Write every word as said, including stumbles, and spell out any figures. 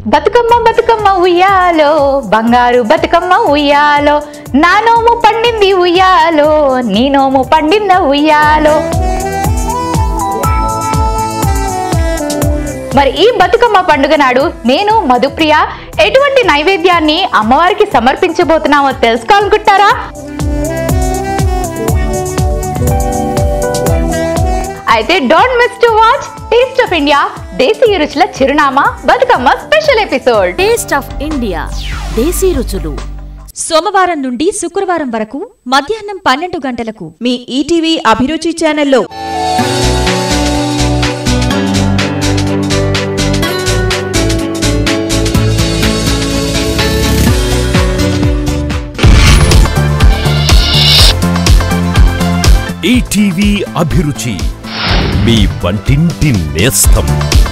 బతుకమ్మ బతుకమ్మ ఉయ్యాలో బంగారు బతుకమ్మ ఉయ్యాలో నా నోము పండింది ఉయ్యాలో నీ నోము పండింద ఉయ్యాలో. మరి ఈ బతుకమ్మ పండుగ నాడు నేను మధుప్రియ ఎటువంటి నైవేద్యాన్ని అమ్మవారికి సమర్పించబోతున్నామో తెలుసుకోవాలనుకుంటారా? అయితే don't miss to watch taste of India దేశీయ రుచుల చిరునామా Bathukamma special episode. Taste of India దేశీ రుచులు సోమవారం నుండి శుక్రవారం వరకు మధ్యాహ్నం పన్నెండు గంటలకు మీ ఈటీవీ అభిరుచి ఛానల్లో. ఈటీవీ అభిరుచి మీ వంటింటి నేస్తం.